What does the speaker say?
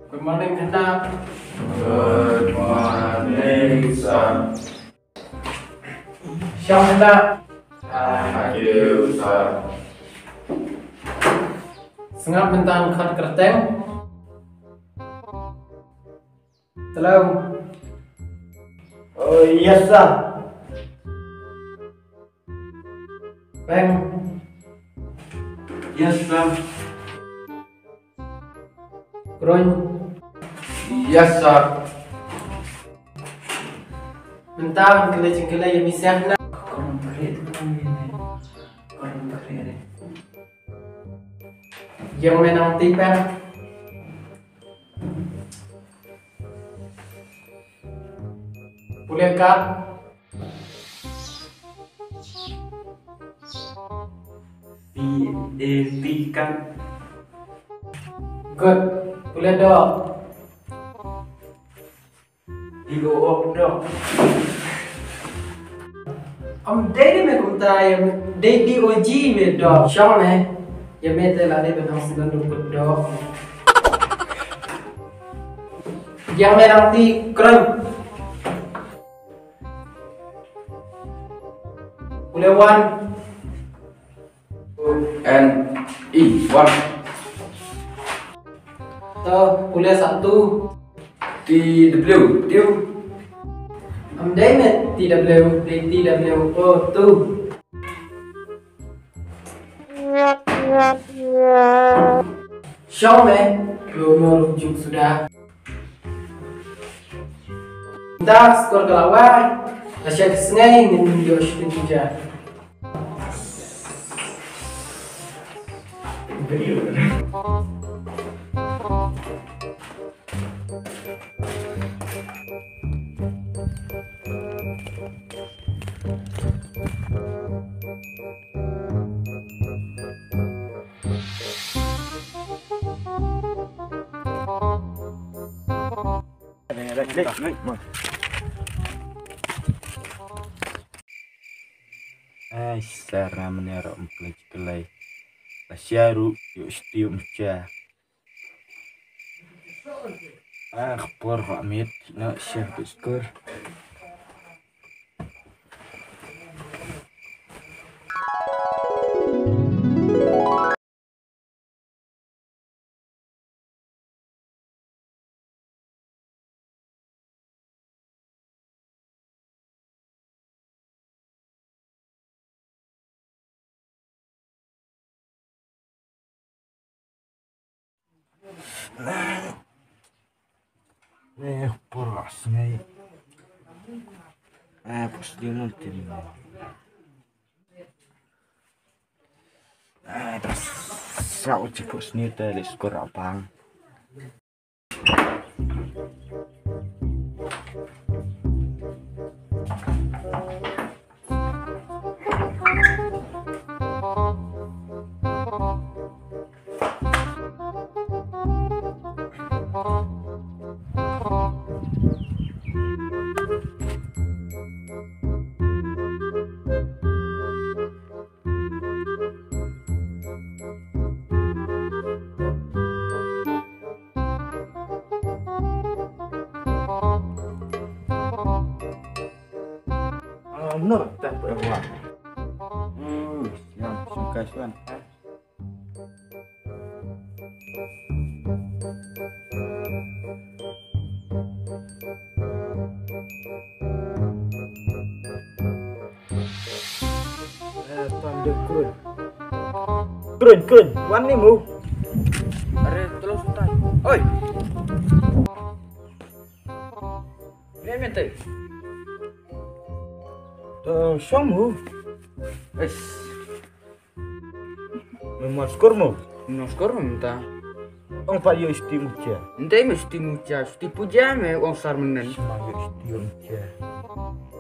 Good morning, hendak. Good morning, son. Siang hendak. Thank you, son. Sengap bentang kat kerteng. Salam. Oh iya sah. Bang. Yes sah. Groin. Yes, sir. Bentang kelai yang misah hendak. Korang berit kan ini. Korang berit. Yang menang tipen. Boleh kap. Kan. Good. Boleh dok. Igo op dong. Daily में घूमता है daily OG में dog शाम है ये मैं ते लाने बना segala rumput dog yang nanti keren boleh one One. tuh boleh satu TW. Day में TW oh tuh शाम में lo rujuk sudah Dah skor kelawar, asyik sengai ingin Josh dan Puja. Ay, sarna menero kelai. Lasyaru yuk stium cha. Por pamit no chef skor. Por asngai. Pues dia nanti. Terus sao cepuk sini tadi skor apang. Menurut tak berapa. Yang suka suan. Tanda kurun, wan ni mu. Are tolong sutai. Oi. Dia minta. Shamu. Es, Memang skormu. skor minta. Ang pak yo stimu cha. Nanti mesti muja, mesti puja me uang sar menen. Mayo stium cha.